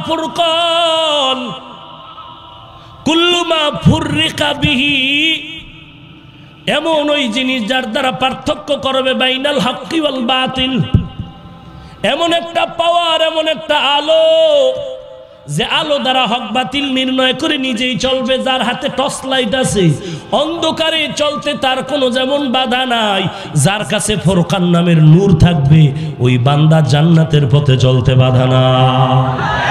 ফুরকান কুল্লু মা ফুররিকা বিহি, এমন ওই জিনিস যার দ্বারা পার্থক্য করবে বাইনাল হাক্কি ওয়াল বাতিল, এমন একটা পাওয়ার, এমন একটা আলো যে আলো দ্বারা হক বাতিল নির্ণয় করে নিজেই চলবে। যার হাতে টর্চ লাইট আছে, অন্ধকারে চলতে তার কোনো যেমন বাধা নাই। যার কাছে ফুরকান নামের নূর থাকবে, ওই বান্দা জান্নাতের পথে চলতে বাধা নাই।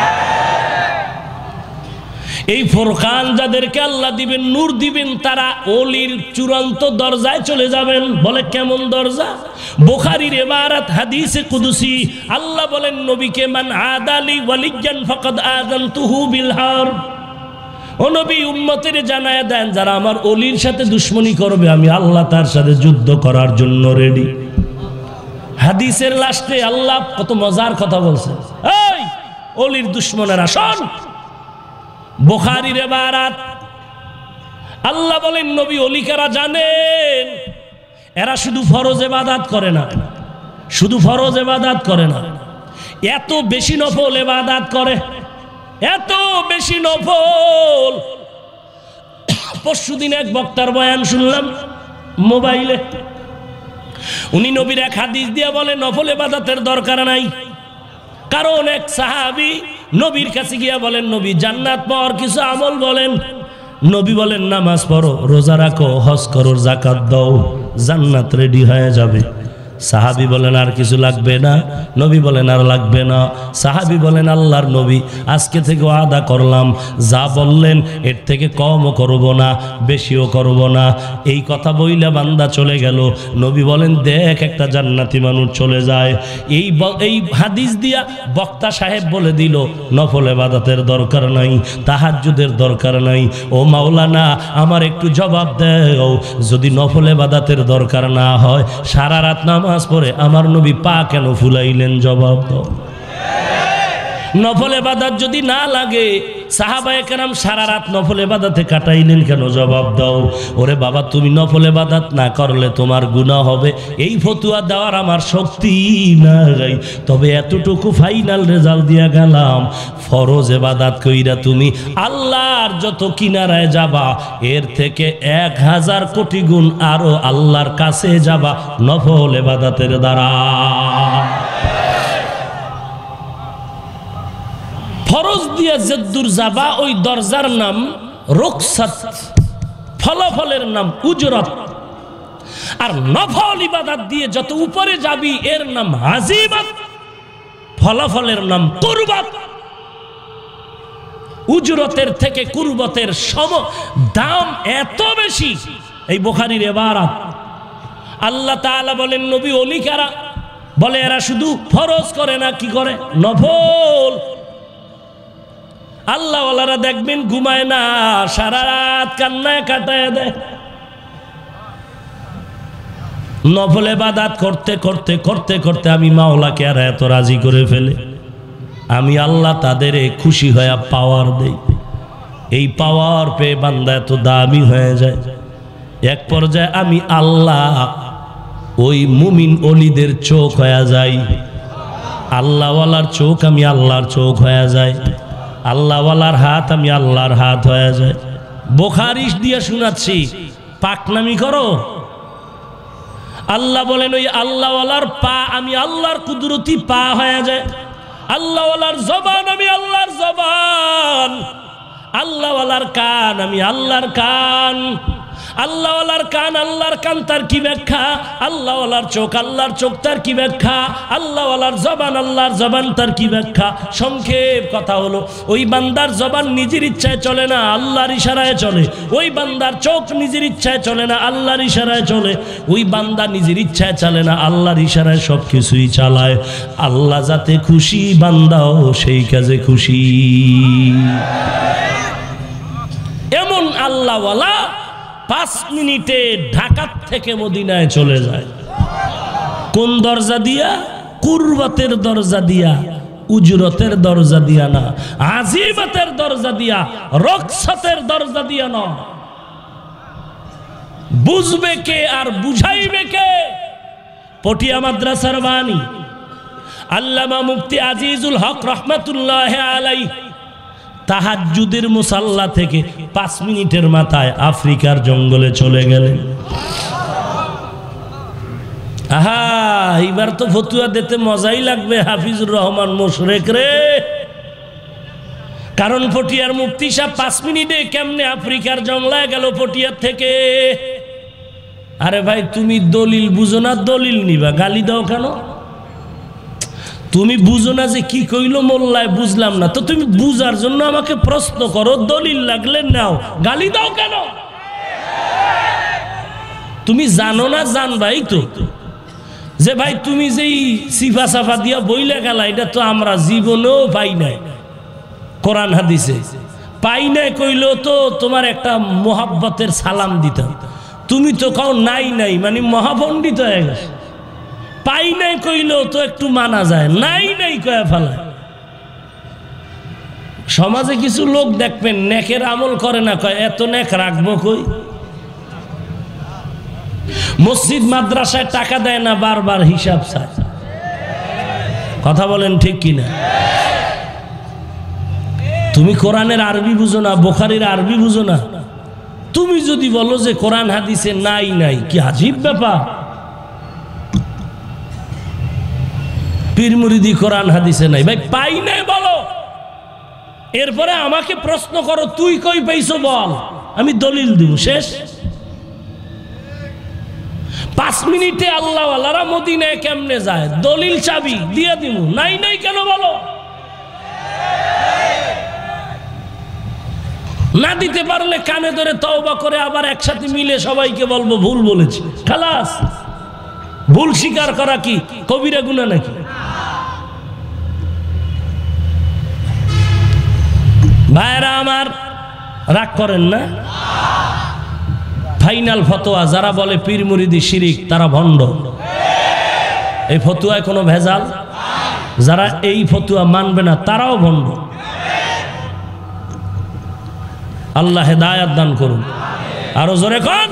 এই ফুরকান যাদেরকে আল্লাহ দিবেন, নূর দিবেন, তারা ওলির চূড়ান্ত দরজায় চলে যাবেন। বলে কেমন দরজা? বুখারীর ইবারত, হাদিসে কুদসি, আল্লাহ বলেন নবীকে, মান আদালি ওয়ালিয়ান ফাকাদ আযানতুহু বিল হারব। ও নবী, উম্মতের জানায়া দেন, যারা আমার ওলির সাথে দুশমনি করবে, আমি আল্লাহ তার সাথে যুদ্ধ করার জন্য রেডি। হাদিসের লাস্টে আল্লাহ কত মজার কথা বলছেন, এই ওলির দুশমনেরা শোন। বুখারীর ইবারত, আল্লাহ বলেন নবী, ওলিকারা জানেন এরা শুধু ফরজ ইবাদত করে না, শুধু ফরজ ইবাদত করে না, এত বেশি নফল ইবাদত করে, এত বেশি নফল। পরশুদিন এক বক্তার বয়ান শুনলাম মোবাইলে, উনি নবীর এক হাদিস দিয়া বলে নফল ইবাদতের দরকার নাই। কারণ এক সাহাবী নবীর কাছে গিয়া বলেন, নবী জান্নাত পাওয়ার কিছু আমল বলেন। নবী বলেন, নামাজ পড়ো, রোজা রাখো, হজ করো, যাকাত দাও, জান্নাত রেডি হয়ে যাবে। সাহাবী বলেন, আর কিছু লাগবে না? নবী বলেন, আর লাগবে না। সাহাবী বলেন, আল্লাহর নবী, আজকে থেকে ওয়াদা করলাম, যা বললেন এর থেকে কমও করব না, বেশিও করব না। এই কথা বইলা বান্দা চলে গেল। নবী বলেন, দেখ একটা জান্নাতি মানুষ চলে যায়। এই হাদিস দিয়া বক্তা সাহেব বলে দিল, নফল ইবাদতের দরকার নাই, তাহাজ্জুদের দরকার নাই। ও মাওলানা, আমার একটু জবাব দাও, যদি নফল ইবাদতের দরকার না হয়, সারা রাত নামাজ পরে আমার নবী পা কেন ফুলাইলেন? জবাব দাও। নফল ইবাদত যদি না লাগে, সাহাবায়ে কেরাম সারা রাত নফল ইবাদতে কাটাইলেন কেন? জবাব দাও। ওরে বাবা, তুমি নফল ইবাদত না করলে তোমার গুনাহ হবে, এই ফতুয়া দেওয়ার আমার শক্তি নাই। তবে এতটুকু ফাইনাল রেজাল্ট দিয়া গেলাম, ফরজ ইবাদত কইরা তুমি আল্লাহর যত কিনারায় যাবা, এর থেকে 1000 কোটি গুণ আরো আল্লাহর কাছে যাবা নফল ইবাদতের দ্বারা। ফরজ দিয়ে যদ্দুর যাবা, ওই দরজার নাম রুখসাত, ফলাফলের নাম উজরত। আর নফল ইবাদত দিয়ে যত উপরে যাবি, এর নাম হাজিবাত, ফলাফলের নাম কুরবাত। উজরতের থেকে কুরবতের দাম এত বেশি। এই বুখারীর ইবারত, আল্লাহ তাআলা বলেন, নবী ওলি কারা? বলে এরা শুধু ফরজ করে না, কি করে? নফল। আল্লাহওয়ালারা দেখবেন ঘুমায় না, সারা রাত কান্নায় কাটায় দেয়। নফল ইবাদত করতে করতে করতে করতে আমি মাওলাকে আর এত রাজি করে ফেলে, আমি আল্লাহ তাদের খুশি হয়ে পাওয়ার দেই। এই পাওয়ার পেয়ে বান্দা এত দামি হয়ে যায়, এক পর্যায়ে আমি আল্লাহ ওই মুমিন ওলিদের চোখ হয়ে যাই। আল্লাহওয়ালার চোখ আমি আল্লাহর চোখ হয়ে যায়, আল্লাহওয়ালার হাত আমি আল্লাহর হাত হয়ে যায়। বুখারী দিয়ে শোনাচ্ছি, পাকনামি করো। আল্লাহ বলেন, ওই আল্লাহওয়ালার পা আমি আল্লাহর কুদরতি পা হয়ে যায়। আল্লাহওয়ালার জবান আমি আল্লাহর জবান, আল্লাহওয়ালার কান আমি আল্লাহর কান। আল্লাহওয়ালার কান আল্লাহর কান, তার কি ব্যাখ্যা? আল্লাহওয়ালার চোখ আল্লাহর চোখ, তার কি ব্যাখ্যা? আল্লাহওয়ালার জবান আল্লাহর জবান, তার কি ব্যাখ্যা? সংক্ষেপ কথা হলো, ওই বান্দার জবান নিজের ইচ্ছায় চলে না, আল্লাহর ইশারায় চলে। ওই বান্দার চোখ নিজের ইচ্ছায় চলে না, আল্লাহর ইশারায় চলে। ওই বান্দা নিজের ইচ্ছায় চলে না, আল্লাহর ইশারায় সব কিছুই চালায়। আল্লাহ যাতে খুশি, বান্দাও সেই কাজে খুশি। এমন আল্লাহওয়ালা 5 মিনিটে ঢাকা থেকে মদিনায় চলে যায়। কোন দরজা দিয়া? কুরবাতের দরজা দিয়া, উজরতের দরজা দিয়া না, আজিবাতের দরজা দিয়া, রুখসাতের দরজা দিয়া না। বুঝবে কে আর বুঝাইবে কে? পটিয়া মাদ্রাসার বাণী, আল্লামা মুফতি আজিজুল হক রহমাতুল্লাহ আলাইহি তাহাজ্জুদের মুসাল্লা থেকে 5 মিনিটের মাথায় আফ্রিকার জঙ্গলে চলে গেলেন। আহা, এইবার তো ফতুয়া দিতে মজাই লাগবে হাফিজুর রহমান মোশরেক রে। কারণ পটিয়ার মুফতি সাহেব 5 মিনিটে কেমনে আফ্রিকার জঙ্গলায় গেল পটিয়ার থেকে। আরে ভাই, তুমি দলিল বুঝো না, দলিল নিবা, গালি দাও কেন? তুমি বুঝো না যে কি কইলো মোল্লায়, বুঝলাম না তো তুমি বুঝার জন্য আমাকে প্রশ্ন করো, দলিল লাগলে নাও, গালি দাও কেন? তুমি জানো না, জানবাই তো যে ভাই তুমি যেই সিফা সাফা দিয়া বইলে গেলা, এটা তো আমরা জীবনেও পাই নাই, কোরআন হাদিসে পাই নাই। কইলেও তো তোমার একটা মোহাব্বতের সালাম দিতাম, তুমি তো কাও নাই নাই মানে মহাপণ্ডিত হয়ে গেছে। পাই নাই কইলেও তো একটু মানা যায়, নাই নাই কয়ে ফেলায়। সমাজে কিছু লোক দেখবেন নেকের আমল করে না, কয় এত নেক রাখবো কই। মসজিদ মাদ্রাসায় টাকা দেয় না, বারবার হিসাব চায়। কথা বলেন ঠিক কিনা? তুমি কোরআনের আরবি বুঝো না, বুখারীর আরবি বুঝো না, তুমি যদি বলো যে কোরআন হাদিসে নাই নাই, কি আজীব ব্যাপার। পীর মুরিদি কোরআন হাদিসে নাই, ভাই পাই নাই বলো। এরপরে আমাকে প্রশ্ন করো তুই কই পাইছো বল, আমি দলিল দিব, শেষ। 5 মিনিটে আল্লাহ ওয়ালারা মদিনায় কেমনে যায়, দলিল চাবি দিয়ে দিব, নাই নাই কেন বলো। না দিতে পারলে কানে ধরে তওবা করে আবার একসাথে মিলে সবাইকে বলবো ভুল বলেছি, খালাস। ভুল স্বীকার করা কি কবিরা গুনাহ নাকি? ভাইরা আমার, রাগ করেন না। ফাইনাল ফতোয়া, যারা বলে পীর মুরিদি শিরিক তারা ভণ্ড। এই ফতোয়ায় কোনো ভেজাল? যারা এই ফতোয়া মানবে না তারাও ভণ্ড। আল্লাহ হেদায়েত দান করুন। আরো জোরে কোন?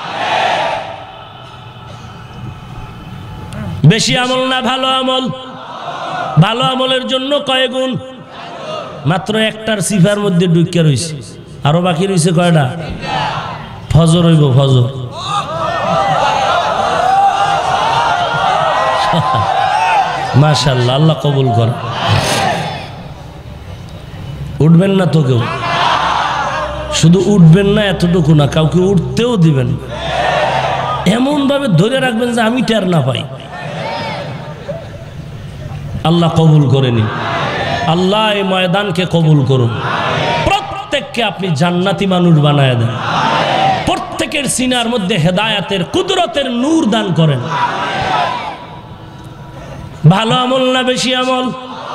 বেশি আমল না ভালো আমল? ভালো আমলের জন্য কয় গুণ? মাত্র একটার সিফার মধ্যে ঢুকিয়ে রয়েছে, আরো বাকি রয়েছে কয়টা? ফজর হইব, ফজর। মাশাআল্লাহ, আল্লাহ কবুল করে। উঠবেন না তো কেউ, শুধু উঠবেন না এতটুকু না, কাউকে উঠতেও দিবেন, এমন ভাবে ধরে রাখবেন যে আমি টের না পাই। আল্লাহ কবুল করেনি। আল্লাহ এই ময়দানকে কবুল করুন। প্রত্যেককে আপনি জান্নাতি মানুষ বানায় দেন। প্রত্যেকের সিনার মধ্যে হেদায়েতের কুদরতের নূর দান করেন। ভালো আমল না বেশি আমল?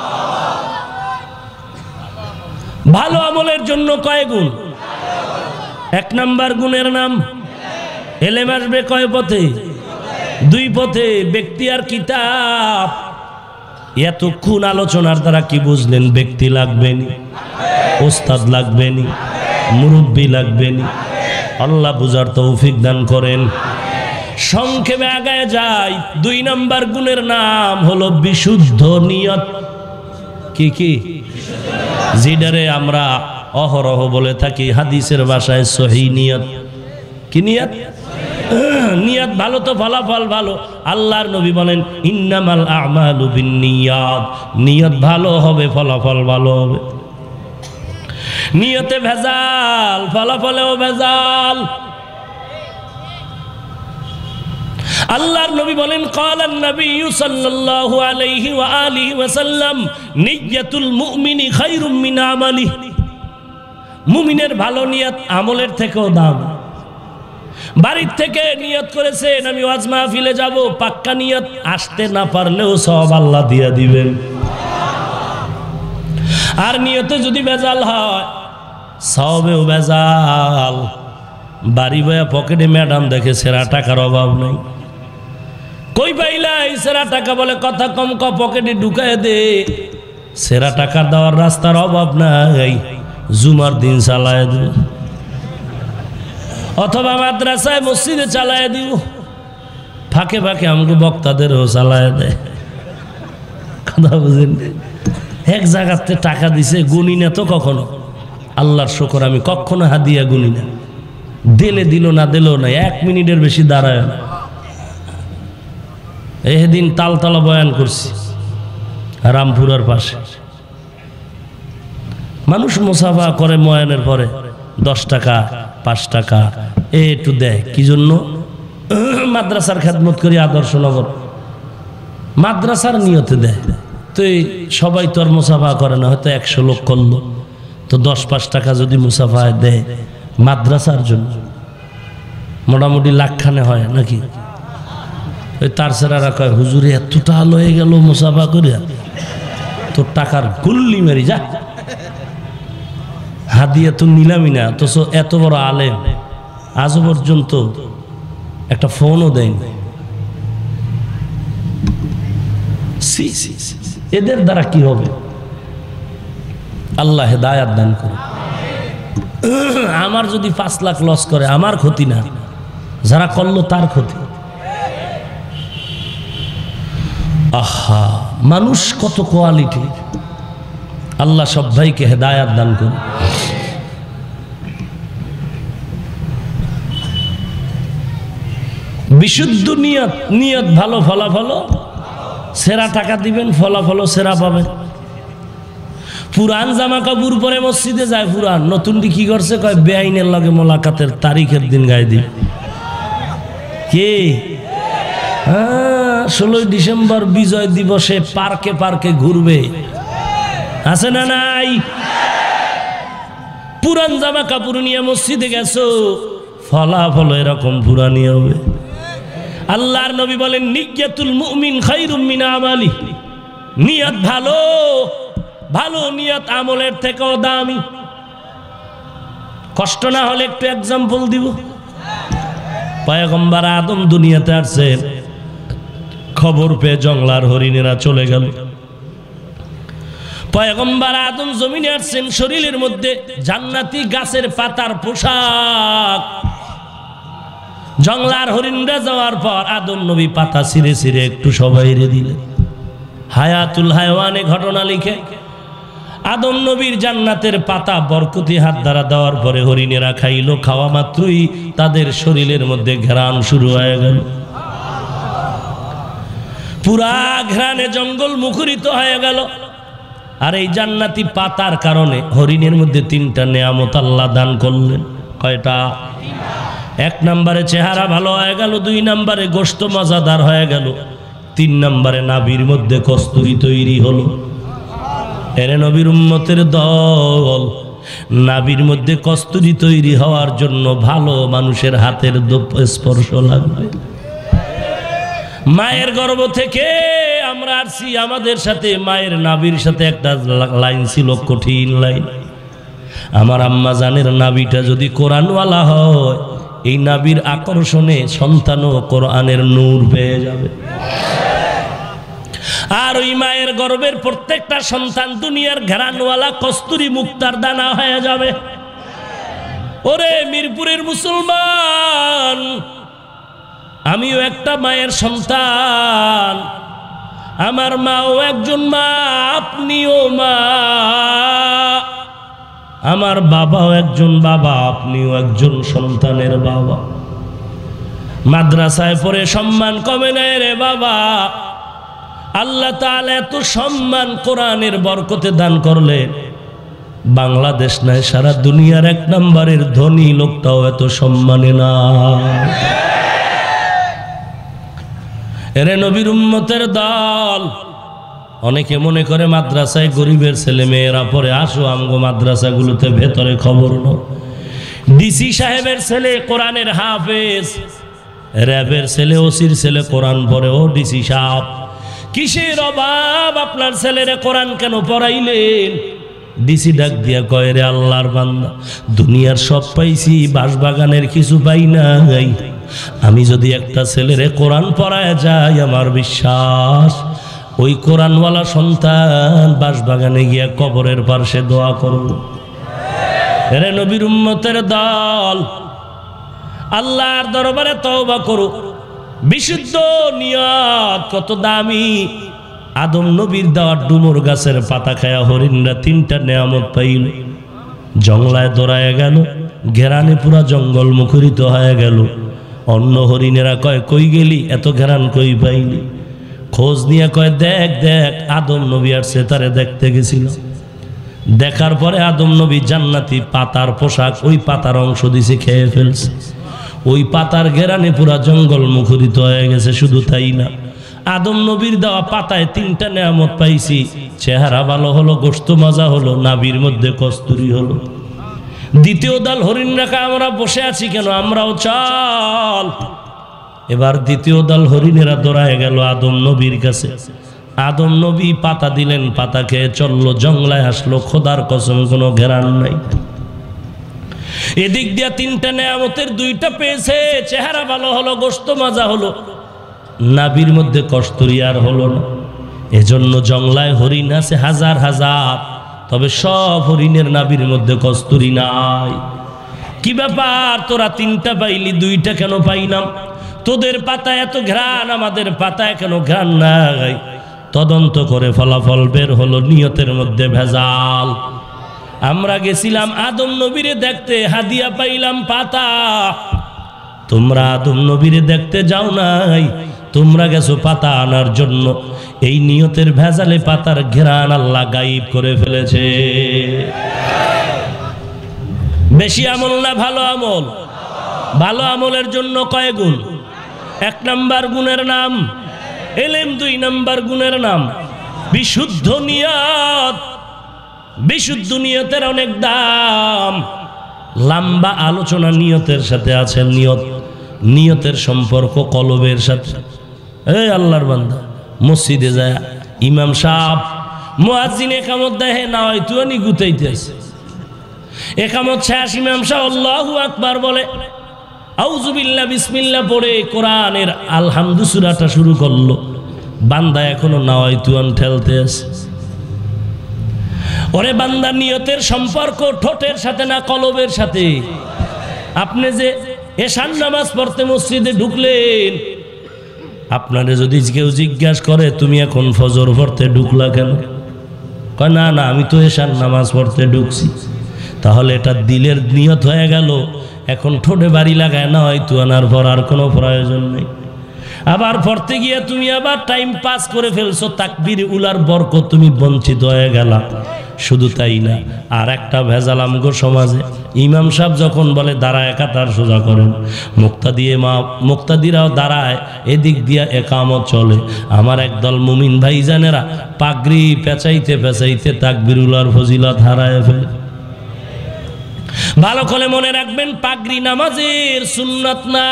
ভালো আমলের জন্য কয় গুণ? 1 নাম্বার গুণের নাম এলেম। আসবে কয় পথে? 2 পথে, ব্যক্তি আর কিতাব। এতক্ষণ আলোচনার দ্বারা কি বুঝলেন? ব্যক্তি লাগবেনি, ওস্তাদ লাগবেনি, মুরব্বী লাগবেনি। আল্লাহ বুঝার তৌফিক দান করেন। সংক্ষেপে আগায় যাই। 2 নাম্বার গুণের নাম হলো বিশুদ্ধ নিয়ত। কি কি? যেটারে আমরা অহরহ বলে থাকি হাদিসের ভাষায় সহি নিয়ত। কি নিয়ত? নিয়ত ভালো তো ফলাফল ভালো। আল্লাহর নবী বলেন ইন্নামাল আমালু বিন্নিয়াত। নিয়ত ভালো হবে, ফলাফল ভালো হবে। নিয়তে ভেজাল, ফলাফলেও ভেজাল। আল্লাহর নবী বলেন ক্বালান নবী সাল্লাল্লাহু আলাইহি ওয়া আলিহি ওয়াসাল্লাম নিয়্যাতুল মুমিনি খায়রুম মিন আমালিহি। মুমিনের ভালো নিয়ত আমলের থেকেও দাম। বাড়ির থেকে নিয়ত করেছেন আমি ওয়াজ মাহফিলে যাব, পাক্কা নিয়ত, আসতে না পারলেও সব আল্লাহ দিয়ে দিবেন। আর নিয়তে যদি ভেজাল হয় সবেও ভেজাল। বাড়ি বয়া পকেটে ম্যাডাম দেখে সেরা টাকার অভাব নেই। কই পাইলা এই সেরা টাকা? বলে কথা কম ক, পকেটে ঢুকায় দে। সেরা টাকা দেওয়ার রাস্তার অভাব নাই, জুমার দিন চালায় দিব, অথবা মাদ্রাসায় মসজিদে চালায় দিব, ফাঁকে ফাঁকে আমাকে বক্তাদেরও চালায় দেয়। কথা বুঝেন? এক জায়গাতে টাকা দিছে, গুনি না তো কখনো। আল্লাহর শুকর, আমি কখনো হাদিয়া গুনি না। দিলে দিল, না দিলেও না, 1 মিনিটের বেশি দাঁড়ায় না। এদিন তালতলা বয়ান করছি রামপুরার পাশে, মানুষ মুসাফা করে ময়ানের পরে 10 টাকা 5 টাকা একটু দেয়। কি জন্য? মাদ্রাসার খেদমত করি, আদর্শনগর মাদ্রাসার নিয়তে দেয়। তো সবাই তো আর মুসাফা করে না, হয়তো 100 লোক করলো, তো 10-5 টাকা যদি মুসাফায় দেয় মাদ্রাসার জন্য, মোটামুটি লাখখানে হয় নাকি? ওই তার সেরারা কয়, হুজুরে এতটা লয়ে গেল মুসাফা করিয়া, তোর টাকার গুল্লি মেরি যা, হাদিয়া তো নিলামই না। তো এত বড় আলেম আজ পর্যন্ত একটা ফোনও দেয়নি। এদের দ্বারা কি হবে? আল্লাহ হেদায়াত দান করে। আমার যদি 5 লাখ লস করে আমার ক্ষতি না, যারা করলো তার ক্ষতি। আহা, মানুষ কত কোয়ালিটি। আল্লাহ সব ভাইকে হেদায়াত দান করুন। বিশুদ্ধ নিয়ত, নিয়ত ভালো, ফলাফল সেরা। টাকা দিবেন, ফলাফল সেরা পাবেন। পুরান জামা কাপড় পরে মসজিদে যায়, পুরান নতুনটি কি করছে? কয় বেআইনের লগে মোলাকাতের তারিখের দিন গায়ে দিই। কে? 16 ডিসেম্বর বিজয় দিবসে পার্কে পার্কে ঘুরবে, আছে না নাই? পুরান জামা কাপড় নিয়ে মসজিদে গেছো, ফলাফল এরকম পুরানি হবে। আল্লাহর নবী বলেন, নিয়্যাতুল মুমিন খায়রুম মিন আমালি। নিয়ত ভালো, ভালো নিয়ত আমলের থেকেও দামি। কষ্ট না হলে একটু এক্সাম্পল দিব। পয়গম্বর আদম দুনিয়াতে আসছেন, খবর পেয়ে জঙ্গলার হরিণেরা চলে গেল। পয়গম্বর আদম জমিনে আসছেন, শরীরের মধ্যে জান্নাতি গাছের পাতার পোশাক। জঙ্গলার হরিণরা যাওয়ার পর আদম নবী পাতা ছিঁড়ে ছিঁড়ে একটু সবাইরে দিলেন। হায়াতুল হায়ওয়ানে ঘটনা লিখে, আদম নবীর জান্নাতের পাতা বরকতি হাত দ্বারা দেওয়ার পরে হরিণেরা খাইল। খাওয়া মাত্রই তাদের শরীরের মধ্যে ঘ্রাণ শুরু হয়ে গেল। পুরা ঘ্রাণে জঙ্গল মুখরিত হয়ে গেল। আর এই জান্নাতি পাতার কারণে হরিণের মধ্যে 3টা নেয়ামত আল্লাহ দান করলেন। কয়টা? 1 নম্বরে চেহারা ভালো হয়ে গেল, 2 নম্বরে গোশত মজাদার হয়ে গেল, 3 নম্বরে নাভির মধ্যে কস্তুরী তৈরি হলো। এরে নবীর উম্মতের দল, নাভির মধ্যে কস্তুরী তৈরি হওয়ার জন্য ভালো মানুষের হাতের স্পর্শ লাগবে। মায়ের গর্ভ থেকে আমরা আসছি, আমাদের সাথে মায়ের নাভির সাথে একটা লাইন ছিল, কঠিন লাইন। আমার আম্মা জানের নাভিটা যদি কোরআনওয়ালা হয়, এই নাভির আকর্ষণে সন্তানও কোরআনের নূর পেয়ে যাবে। আর ওই মায়ের গর্ভের প্রত্যেকটা সন্তান দুনিয়ার ঘ্রাণওয়ালা কস্তুরী মুক্তার দানা হয়ে যাবে। ওরে মিরপুরের মুসলমান, আমিও একটা মায়ের সন্তান, আমার মাও একজন মা, আপনিও মা। আমার বাবাও একজন বাবা, আপনিও একজন সন্তানের বাবা। মাদ্রাসায় পড়ে সম্মান কমে নেয় রে বাবা। আল্লাহ তাআলা এত সম্মান কোরআনের বরকতে দান করলেন, বাংলাদেশ নয় সারা দুনিয়ার 1 নম্বরের ধনী লোকটাও এত সম্মানে না। এরে নবীর উম্মতের দল, অনেকে মনে করে মাদ্রাসায় গরিবের ছেলে মেয়েরা পড়ে, আসো আমগো মাদ্রাসাগুলোতে ভেতরে খবর নাও। ডিসি সাহেবের ছেলে কোরআনের হাফেজ, র্যাবের ছেলে, ওসির ছেলে কোরআন পড়ে। ও ডিসি সাহেব, কিসের অভাব? আপনার ছেলেরে কোরআন কেন পড়াইলেন? ডিসি ডাক দিয়া কয়, রে আল্লাহর বান্দা, দুনিয়ার সব পাইছি, বাঁশবাগানের কিছু পাই নাই। আমি যদি একটা ছেলেরে কোরআন পড়ায় যাই, আমার বিশ্বাস ওই কোরআনওয়ালা সন্তান বাঁশবাগানে গিয়া কবরের পাশে দোয়া করব। রে নবীর উম্মতের দল, আল্লাহর দরবারে তওবা করো। বিশুদ্ধ নিয়ত কত দামি। আদম নবীর দেওয়া ডুমুর গাছের পাতা খায়া হরিণরা 3টা নেয়ামত পাইল। জংলায় দৌড়ায় গেল, ঘেরানে পুরা জঙ্গল মুখরিত হয়ে গেল। অন্য হরিণেরা কয় কই গেলি, এত ঘেরান কই পাইলি? খোঁজ নিয়ে কয় দেখ দেখ, আদম নবী আর সে তারে দেখতে গেছিল। দেখার পরে আদম নবী জান্নাতি পাতার পোশাক, ওই পাতার অংশ দিছে খেয়ে ফেলছে। ওই পাতার ঘেরানে পুরা জঙ্গল মুখরিত হয়ে গেছে। শুধু তাই না, আদম নবীর দেওয়া পাতায় 3টা নেয়ামত পাইছি। চেহারা ভালো হলো, গোশত মজা হলো, নাভির মধ্যে কস্তুরি হলো। দ্বিতীয় দল হরিণ রাখা, আমরা বসে আছি কেন, আমরাও চল। এবার দ্বিতীয় দল হরিণেরা দৌড়ায় গেল আদম নবীর কাছে। আদম নবী পাতা দিলেন, পাতা খেয়ে চললো, জঙ্গলায় আসলো। খোদার কসম কোনো ঘেরান নাই। এদিক দিয়া 3টা নেয়ামতের 2টা পেয়েছে। চেহারা ভালো হলো, গোশত মজা হলো, নাভির মধ্যে কস্তুরি আর হলো না। এজন্য জঙ্গলায় হরিণ আছে হাজার হাজার, তবে সব হরিণের নাভির মধ্যে কস্তুরি নাই। কি ব্যাপার, তোরা 3টা পাইলি, 2টা কেন পাইলাম? তোদের পাতা এত ঘ্রাণ, আমাদের পাতায় কেন ঘ্রাণ নাই? তদন্ত করে ফলাফল বের হলো, নিয়তের মধ্যে ভেজাল। আমরা গেছিলাম আদম নবীরে দেখতে, হাদিয়া পাইলাম পাতা। তোমরা আদম নবীরে দেখতে যাও নাই, তোমরা গেছো পাতা আনার জন্য। এই নিয়তের ভেজালে পাতার ঘেরান আল্লাহ গায়েব করে ফেলেছে। বেশি আমল না ভালো আমল? ভালো আমলের জন্য কয় গুণ? 1 নাম্বার গুণের নাম এলেম, 2 নাম্বার গুণের নাম বিশুদ্ধ নিয়ত। বিশুদ্ধ নিয়তের অনেক দাম। লম্বা আলোচনা নিয়তের সাথে আছে। নিয়তের সম্পর্ক কলবের সাথে। এই আল্লাহর বান্দা মসজিদে যায়, ইমাম সাহেব মুয়াজ্জিন একামত দেয় না, হয়তো নি গুতাইতেছে। একামত শেষ, ইমাম সাহেব আল্লাহু আকবার বলে, আউযুবিল্লাহ বিসমিল্লাহ পড়ে কোরআনের আলহামদু সূরাটা শুরু করলো। বান্দা এখনো নাওয়াইতুয়ান ঠেলতে আছে। ওরে বান্দা, নিয়তের সম্পর্ক ঠোঁটের সাথে না কলবের সাথে। আপনি যে এশার নামাজ পড়তে মসজিদে ঢুকলেন, আপনারে যদি কেউ জিজ্ঞাসা করে তুমি এখন ফজর পড়তে ঢুকলা কেন, কয় না না আমি তো এশার নামাজ পড়তে ঢুকছি। তাহলে এটা দিলের নিয়ত হয়ে গেল। এখন ঠোঁটে বাড়ি লাগায় না হয়তো আনার পর আর কোনো প্রয়োজন নেই। আবার পড়তে গিয়ে তুমি আবার টাইম পাস করে ফেলছো, তাকবীর উলার বরকত তুমি বঞ্চিত হয়ে গেলা। শুধু তাই না, আর একটা ভেজাল আমগো সমাজে। ইমাম সাহেব যখন বলে দাঁড়ায় কাতার সোজা করেন, মুক্তাদিরাও দাঁড়ায়, এদিক দিয়া একামত চলে। আমার একদল মুমিন ভাইজানেরা পাগড়ি পেঁচাইতে পেঁচাইতে তাকবীর উলার ফজিলত হারায় ফেলে। ভালো করে মনে রাখবেন, পাগড়ি নামাজের সুন্নাত না।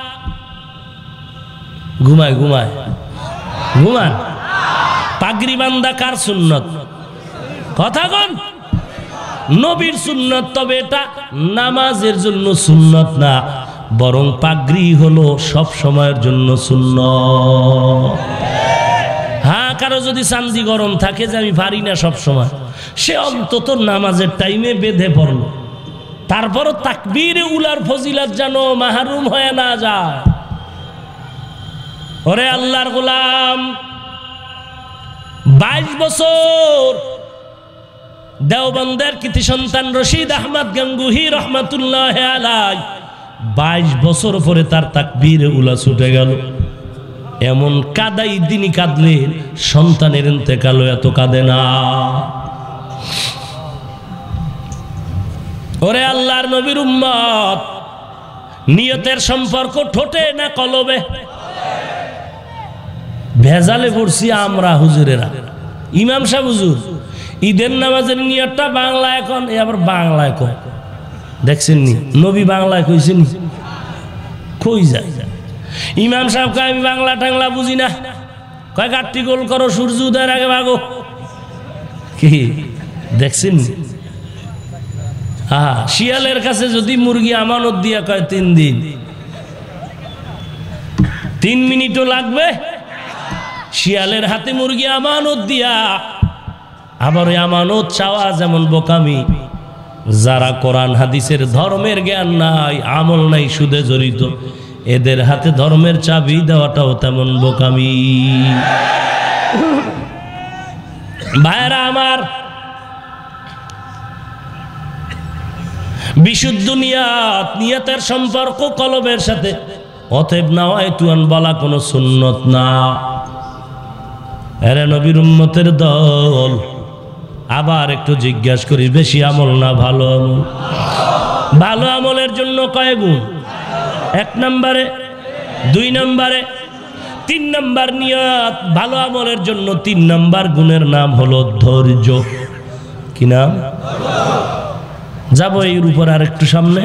ঘুমায় ঘুমায় ঘুমান। পাগড়ি বান্দা কার সুন্নত? কথা কন। নবীর সুন্নত। তবে এটা নামাজের জন্য সুন্নত না, বরং পাগড়ি হলো সব সময়ের জন্য সুন্নত। হ্যাঁ, কারো যদি চান্দি গরম থাকে যে আমি পারি না সব সময়, সে অন্তত নামাজের টাইমে বেঁধে পড়ল। তারপরও তাকবীরে উলার ফজিলত যেন মাহরুম হয়ে না যায়। ওরে আল্লাহর গোলাম, 22 বছর দেওবন্দের কৃতি সন্তান রশিদ আহমদ গঙ্গুহি রহমাতুল্লাহ আলাইহি 22 বছর পরে তার তাকবীরে উলা ছুটে গেল। এমন কাদাই দিনই কাঁদলেন, সন্তানের ইন্তেকালও এত কাঁদে না। ওরে আল্লাহর নবীর উম্মত, নিয়তের সম্পর্ক ঠোঁটে না কলবে? ভেজালে পড়ছি আমরা হুজুরেরা। ইমাম সাহেব হুজুর ঈদের নামাজের নিয়তটা বাংলা, এখন আবার বাংলায় কয়। দেখছেন নি নবী বাংলায় কইছেন? কই যায় ইমাম সাহেব কয় আমি বাংলা টাংলা বুঝি না। কয় গাট্টি গোল করো, সূর্য উদয়ের আগে ভাগো। কি দেখছেন? শিয়ালের কাছে যদি মুরগি আমানত দিয়া কয় 3 দিন, 3 মিনিটও লাগবে। শিয়ালের হাতে মুরগি আমানত দিয়া আবার ওই আমানত চাওয়া যেমন বোকামি। যারা কোরআন হাদিসের ধর্মের জ্ঞান নাই, আমল নাই, সুদে জড়িত, এদের হাতে ধর্মের চাবি দেওয়াটাও তেমন বোকামি। ভাইরা আমার, বিশুদ্ধ নিয়তের সম্পর্ক কলবের সাথে। অতএব নাওয়াইতুন বলা কোনো সুন্নত না। এরা নবীর উম্মতের দল। আবার একটু জিজ্ঞাসা করি, বেশি আমল না ভালো আমল? ভালো আমলের জন্য কয় গুণ? 1 নম্বরে, 2 নম্বরে, 3 নম্বর নিয়ত। ভালো আমলের জন্য 3 নম্বর গুণের নাম হলো ধৈর্য। কি নাম? যাবো এর উপর আর একটু সামনে।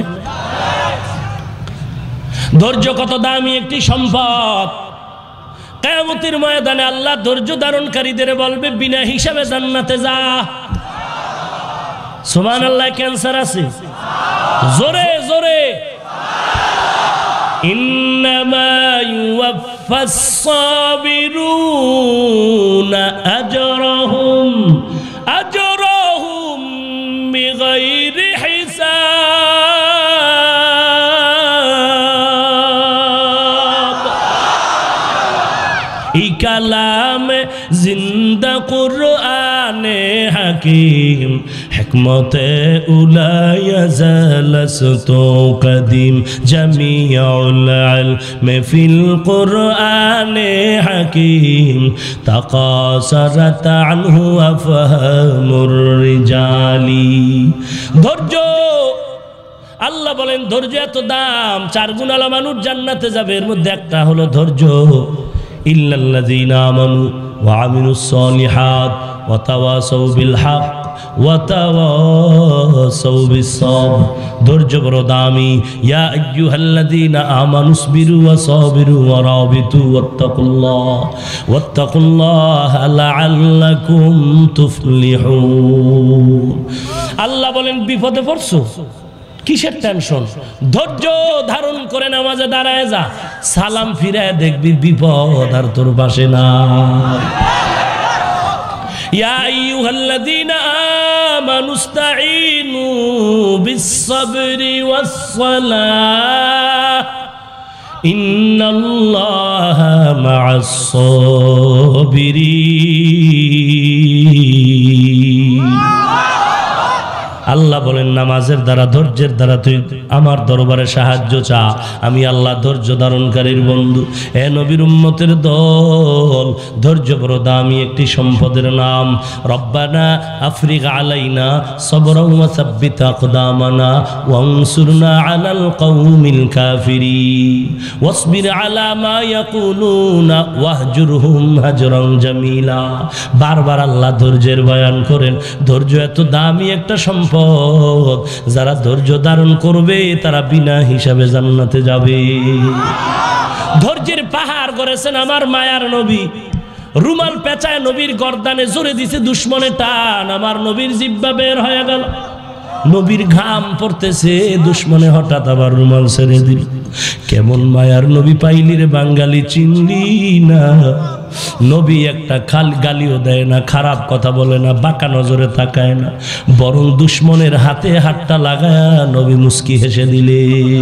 ধৈর্য কত দামি একটি সম্পদ। কিয়ামতের ময়দানে আল্লাহ ধৈর্য ধারণকারীদের বলবে, বিনা হিসাবে জান্নাতে যা। সুবহানাল্লাহ। ক্যান্সার আছে? জোরে জোরে। ইন্নামা ইউওয়াফাস সাবিরুনা আজরাহুম বিগাইরি হিসাব। এই কালামে জিন্দা কুরআনে হাকিম, হিকমতে উলায়া জালাসতু কদিম, জামিউল ইলমি ফিল কুরআনে হাকিম, তাকাসারাত আনহু আফহামুর রিজালি। ধৈর্য, আল্লাহ বলেন ধৈর্য এত দাম। 4 গুণালা মানুষ জান্নাতে যাবে, এর মধ্যে একটা হলো ধৈর্য। ইল্লাল্লাযীনা আমানু ওয়া আমিলুস সালিহাত ওয়া তাওয়াসাউ বিল হক ওয়া তাওয়াসাউ বিস সবর। ধৈর্য বড় দামি। ইয়া আইয়ুহাল্লাযীনা আমানুসবিরু ওয়া সাবিরু ওয়া রাবিতু ওয়াত্তাকুল্লাহা লাআল্লাকুম তুফলিহুন। আল্লাহ বলেন বিপদে পড়ছো, কিসের টেনশন? ধৈর্য ধারণ করে নামাজে দাঁড়ায় যা, সালাম ফিরায় দেখবি বিপদ আর তোর পাশে না। ইয়া আইয়ুহাল্লাযীনা আমানুস্তাঈনু বিস-সাবরি ওয়াস-সালাহ ইন্নাল্লাহা মা'আস-সাবিরিন। আল্লাহ বলেন নামাজের দ্বারা, ধৈর্যের দ্বারা তুই আমার দরবারে সাহায্য চা, আমি আল্লাহ ধৈর্য ধারণকারীর বন্ধু। এ নবীর উম্মতের দল, ধৈর্য বড় দামি একটি সম্পদের নাম। রব্বানা আফরিগ আলাইনা সবরাও ওয়া সাব্বিত আকদামানা ওয়ানসুরনা আলাল কওমিল কাফিরিন ওয়াসবির আলা মা ইয়াকুলুনা ওয়াহজুরহুম হাজরান জামিলা। বারবার আল্লাহ ধৈর্যের বয়ান করেন। ধৈর্য এত দামি একটা সম্পদ, যারা ধৈর্য ধারণ করবে তারা বিনা হিসাবে জান্নাতে যাবে। ধৈর্যের পাহাড় গড়েছেন আমার মায়ার নবী। রুমাল পেঁচায় নবীর গর্দানে জোরে দিছে দুশ্মনে টান, আমার নবীর জিহ্বা বের হয়ে গেল। নবীর ঘাম পড়তেছে, দুশ্মনে হঠাৎ আবার রুমাল ছেড়ে দিল। কেমন মায়ার নবী পাইলি রে বাঙালি, চিনলি না? নবী একটা গালিও দেয় না, খারাপ কথা বলে না, বাঁকা নজরে তাকায় না, বরং দুশ্মনের হাতে হাতটা লাগায় নবী মুস্কি হেসে দিলে।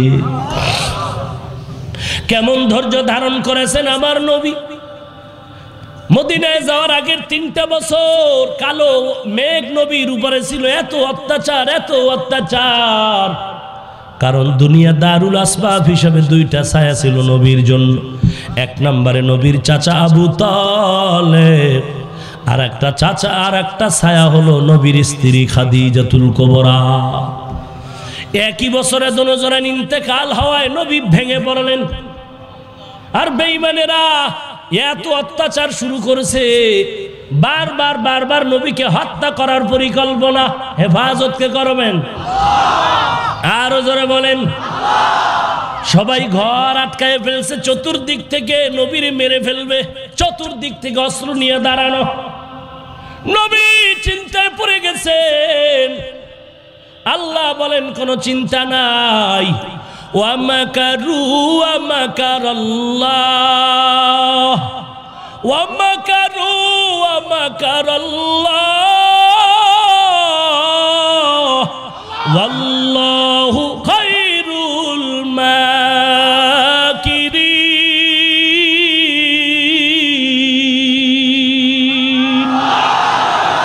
কেমন ধৈর্য ধারণ করেছেন আমার নবী। মদিনায় যাওয়ার আগের 3টা বছর কালো মেঘ নবীর উপরে ছিল। এত অত্যাচার, এত অত্যাচার। কারণ দুনিয়া দারুল আসবাব হিসাবে 2টা ছায়া ছিল নবীর জন্য। 1 নম্বরে নবীর চাচা আবু তালেব, আর একটা চাচা, আর একটা ছায়া হলো নবীর স্ত্রী খাদিজাতুল কুবরা। একই বছরে দুজনের ইন্তেকাল হওয়ায় নবী ভেঙে পড়লেন। আর বেঈমানেরা এত অত্যাচার শুরু করেছে, বারবার বারবার নবীকে হত্যা করার পরিকল্পনা। হেফাজত কে করবেন? আরো জোরে বলেন। সবাই ঘর আটকায় ফেলছে, চতুর্দিক থেকে নবীর মেরে ফেলবে, চতুর্দিক থেকে অস্ত্র নিয়ে দাঁড়ানো। নবী চিন্তায় পড়ে গেছেন। আল্লাহ বলেন কোনো চিন্তা নাই। ওয়া মাকারু ওয়া মাকারাল্লাহ ওয়া মাকারু ওয়া মাকারাল্লাহ ওয়াল্লাহু খায়রুল মাকিরিন।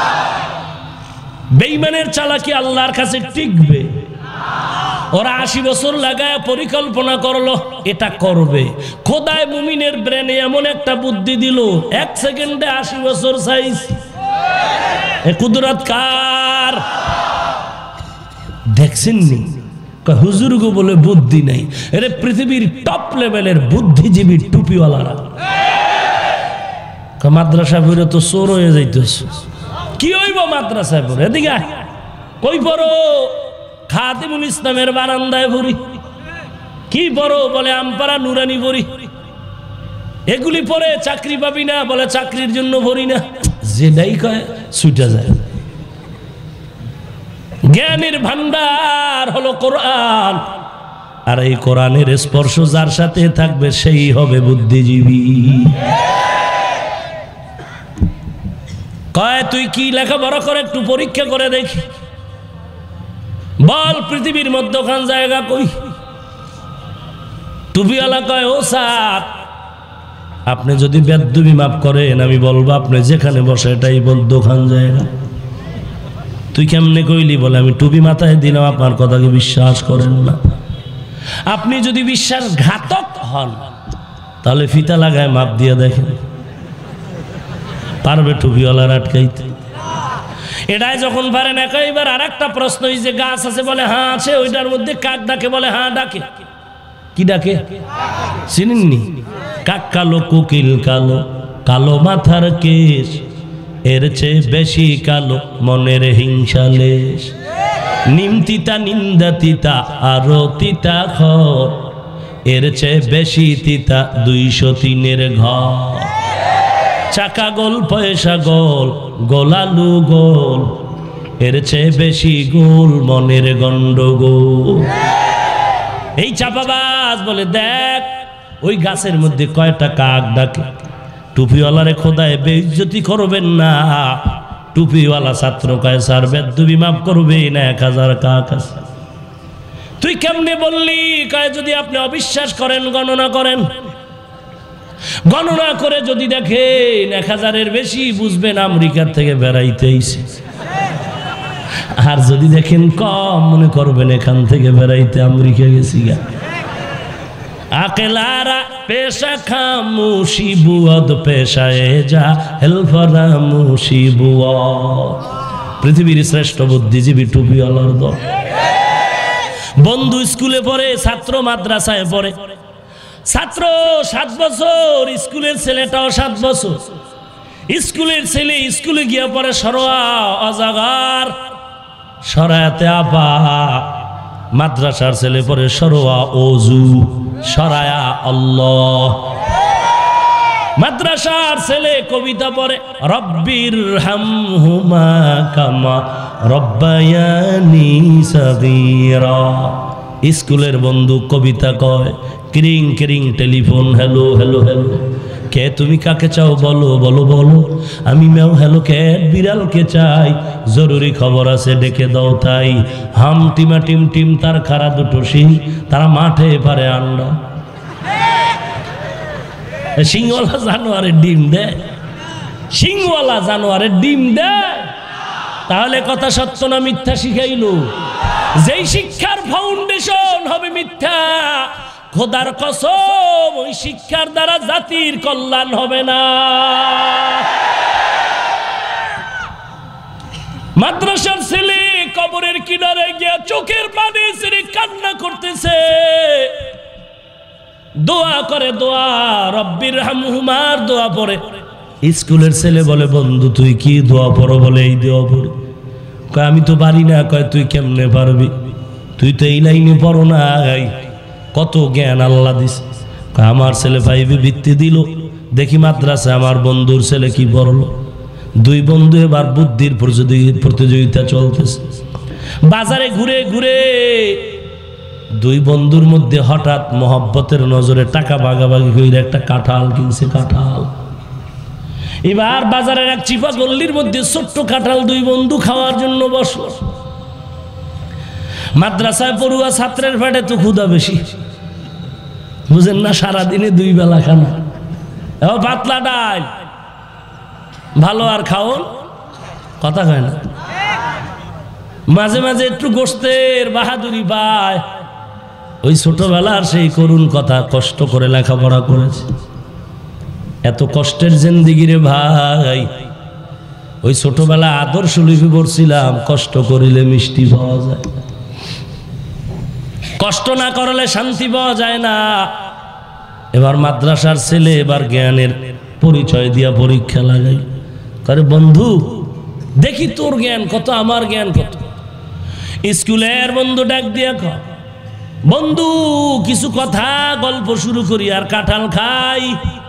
বেঈমানের চালাকি আল্লাহর কাছে টিকবে। ওরা 80 বছর লাগায় পরিকল্পনা করলো এটা করবে। খোদায় মুমিনের ব্রেনে এমন একটা বুদ্ধি দিল, 1 সেকেন্ডে 80 বছর সাইজ। এ কুদরত কার? দেখছেননি? হুজুর গো বলে বুদ্ধি নাই। এরে পৃথিবীর টপ লেভেলের বুদ্ধিজীবী টুপিওয়ালারা। মাদ্রাসা পড়ে তো চোর হয়ে যাইতেছ। কি হইব মাদ্রাসায় পড়ে? এদিকে কই পড়ো? খাদিমুল ইসলামের বারান্দায় পড়ি। কি পড়ো? বলে আমপাড়া নুরানি পড়ি। এগুলি পরে চাকরি পাবি না, বলে চাকরির জন্য পড়ি না। যেটাই কয় ছুটে যায়। জ্ঞানের ভান্ডার হলো কোরআন, আর এই কোরআনের স্পর্শ যার সাথে থাকবে সেই হবে বুদ্ধিজীবী। কয় তুই কি লেখাপড়া করে একটু পরীক্ষা করে দেখি, বল পৃথিবীর মধ্যখান জায়গা কই? টুপিওয়ালা কয় ও স্যার, আপনি যদি বেদবি মাপ করেন আমি বলবো আপনি যেখানে বসে এটাই মধ্যখান জায়গা। তুই কেমনে কইলি? বলে আমি টুপি মাথায় দিলাম, আপনার কথাকে বিশ্বাস করেন না। আপনি যদি বিশ্বাসঘাতক হন তাহলে ফিতা লাগায় মাপ দিয়ে দেখেন, পারবে টুপিওয়ালার আটকাইতে? এটাই যখন পারেন এবার আর একটা প্রশ্ন, এই যে গাছ আছে বলে হ্যাঁ আছে, ওইটার মধ্যে কাক ডাকে বলে হ্যাঁ ডাকে। কি ডাকে চিনেননি? কাক কালো, কোকিল কালো, কালো মাথার কেশ, এর চেয়ে বেশি কালো মনের হিংসা লেশ। নিম তিতা, নিন্দা তিতা, আরো তিতা খর, এর চেয়ে বেশি তিতা 203-এর ঘর। চাকা গোল, পয়সা গোল, গোলালু গোল, এর চেয়ে বেশি গোল মনের গন্ডগোল। এই চাপাবাজ বলে দেখ ওই গাছের মধ্যে কয়টা কাক ডাকে। টুপিওয়ালারে খোদায় বেইজ্জতি করবেন না। টুপিওয়ালা ছাত্র কয় স্যার বেদবি মাফ করবে না, 1000 কাক আছে। তুই কেমনে বললি? কয় যদি আপনি অবিশ্বাস করেন গণনা করেন, গণনা করে যদি দেখেন 1000-এর বেশি বুঝবেন আমেরিকার থেকে বেড়াইতে আইছে। আর যদি দেখেন কম মনে করবেন এখান থেকে বেড়াইতে আমেরিকা গেছি গা। আকেলারা পেশা খামোশি বুয়াদ, পেশায় যা হেলফারা মুশি বুয়াদ। পৃথিবীর শ্রেষ্ঠ বুদ্ধিজীবী টুপিওয়ালার দল। বন্ধু স্কুলে পড়ে, ছাত্র মাদ্রাসায় পড়ে। ছাত্র 7 বছর, স্কুলের ছেলেটাও 7 বছর। স্কুলের ছেলে স্কুলে গিয়া পড়ে সরোয়া অজাগার, সরায়াতে আপা। মাদ্রাসার ছেলে পড়ে সরোয়া অজু, সরায়া আল্লাহ। মাদ্রাসার ছেলে কবিতা পড়ে রব্বির হামহুমা কামা রব্বায়ানি সাগীরা। স্কুলের বন্ধু কবিতা কয়, কিরিং কিরিং টেলিফোন, হ্যালো হ্যালো হ্যালো। কে তুমি কাকে চাও বলো বলো বলো। আমি ম্যাও হ্যালো ক্যাট, বিড়ালকে চাই, জরুরি খবর আছে ডেকে দাও তাই। হাম টিমা টিম টিম, তার খারা দুটো সিং, তারা মাঠে পারে আন্ডা। সিংওয়ালা জানোয়ারের ডিম দেয়? সিংওয়ালা জানোয়ারের ডিম দেয়? তাহলে কথা সত্য না মিথ্যা শিখাইলো? যেই শিক্ষার ফাউন্ডেশন হবে মিথ্যা, খোদার কসম ওই শিক্ষার দ্বারা জাতির কল্যাণ হবে না। মাদ্রাসার ছেলে কবরের কিনারে গিয়া চোখের পানি ছেড়ে কান্না করতেছে, দোয়া করে, দোয়া রব্বির হামহুমার দোয়া পড়ে। স্কুলের ছেলে বলে বন্ধু তুই কি দোয়া পড়ো? বলে এই দোয়া পড়ি। কয় আমি তো পারি না। কয় তুই কেমনে পারবি? তুই তো এই লাইনে পড়ো না। কত জ্ঞান আল্লাহ দিস। আমার ছেলে 5-এ বৃত্তি দিল, দেখি মাদ্রাসা আমার বন্ধুর ছেলে কি পড়লো। 2 বন্ধু এবার বুদ্ধির প্রতিযোগিতা চলতেছে। বাজারে ঘুরে ঘুরে 2 বন্ধুর মধ্যে হঠাৎ মহব্বতের নজরে টাকা ভাগাভাগি করে একটা কাঁঠাল কিনছে। কাঁঠাল এবার বাজারের এক চিপা গল্লির মধ্যে ছোট্ট কাঁঠাল 2 বন্ধু খাওয়ার জন্য বসলো। মাদ্রাসায় পড়ুয়া ছাত্রের পেটে তো ক্ষুধা বেশি, বুঝেন না? সারাদিনে 2 বেলা খানা, পাতলা ডাল ভালো আর খাওন, কথা কয় না। মাঝে মাঝে একটু গোশতের বাহাদুরি পায়। ওই ছোটবেলার সেই করুণ কথা, কষ্ট করে লেখাপড়া করেছে, এত কষ্টের জিন্দেগি রে ভাই। ওই ছোটবেলা আদর্শ লিপি পড়ছিলাম, কষ্ট করিলে মিষ্টি পাওয়া যায়, কষ্ট না করলে শান্তি পাওয়া যায় না। এবার মাদ্রাসার ছেলে এবার জ্ঞানের পরিচয় দিয়া পরীক্ষা লাগাই, করে বন্ধু দেখি তোর জ্ঞান কত, আমার জ্ঞান কত। স্কুলের বন্ধু ডাক দিয়া কয়, বন্ধু কিছু কথা গল্প শুরু করি আর কাঁঠাল খাই।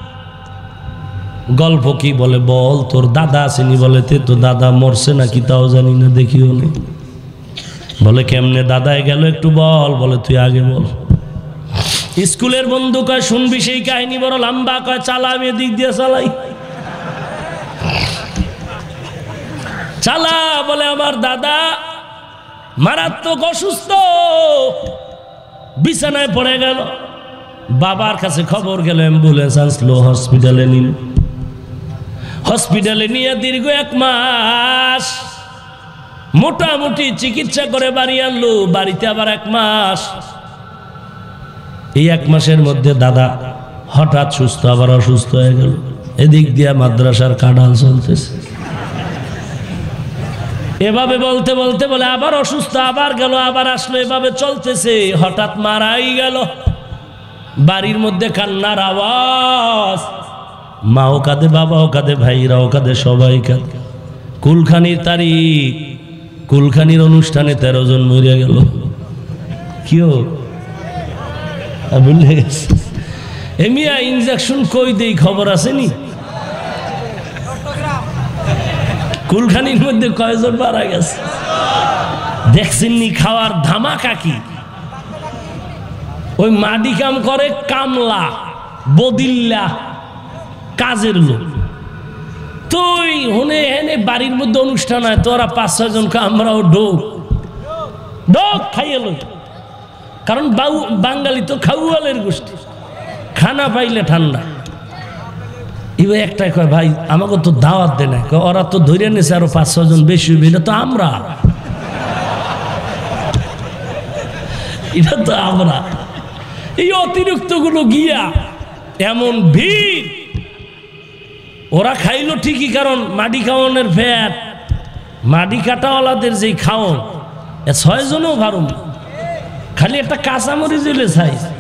গল্প কি? বলে বল, তোর দাদা আসেনি? বলে তে তো দাদা মরছে নাকি তাও জানি না, দেখিও না। বলে কেমনে দাদায় গেল একটু বল। বলে তুই আগে বল। স্কুলের বন্ধু কয় শুনবি সেই কাহিনী বড় লম্বা। কয় চালা, আমি এদিক দিয়ে চালাই। চালা। বলে আমার দাদা মারাত্মক অসুস্থ, বিছানায় পড়ে গেল। বাবার কাছে খবর গেল, অ্যাম্বুলেন্স আসলো, হসপিটালে নিল। হসপিটালে নিয়ে দীর্ঘ 1 মাস মোটামুটি চিকিৎসা করে বাড়ি আনলো। বাড়িতে আবার 1 মাস। এই 1 মাসের মধ্যে দাদা হঠাৎ সুস্থ, আবার অসুস্থ হয়ে গেল। এদিক দিয়া মাদ্রাসার কাঁঠাল চলতেছে। এভাবে বলতে বলতে বলে আবার অসুস্থ, আবার গেল, আবার আসলো, এভাবে চলতেছে। হঠাৎ মারাই গেল। বাড়ির মধ্যে কান্নার আওয়াজ। মাও কাঁদে, বাবাও কাঁদে, ভাইরাও কাঁদে, সবাই কাঁদে। কুলখানির তারিখ, কুলখানির অনুষ্ঠানে 13 জন মরে গেল। কিও ভুলে গেছে। এমিয়া ইনজেকশন কই দেই, খবর আসেনি? কুলখানির মধ্যে কয়জন মারা গেছে দেখছেননি? খাওয়ার ধামাকা কি! ওই মাটি কাম করে কামলা, বদিল্লা, কাজের লোক। তুই হনে হেনে বাড়ির মধ্যে অনুষ্ঠান হয়, তোরা 5-6 জন, আমরাও ডোক ডোক খাইয়ে লই। কারণ বাঙালি তো খাউয়ালের গোষ্ঠী, খানা পাইলে ঠান্ডা। এবার একটাই কয়, ভাই আমাকে তো দাওয়াত দেয় না। ওরা তো ধরে নিয়েছে আরো 5-6 জন বেশি হইলে তো আমরা, এটা তো আমরা। এই অতিরিক্ত গুলো গিয়া এমন ভিড়, ওরা খাইলো ঠিকই, কারণ মাটি খাওয়ানোর ফ্যাট, মাটি কাটাওয়ালাদের যেই খাওয়ন, 6 জনও ভারুম, খালি একটা কাঁচামরিচ দিলে চাই।